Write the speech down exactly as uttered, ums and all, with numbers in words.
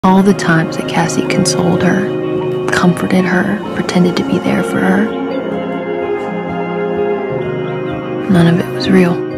All the times that Cassie consoled her, comforted her, pretended to be there for her, none of it was real.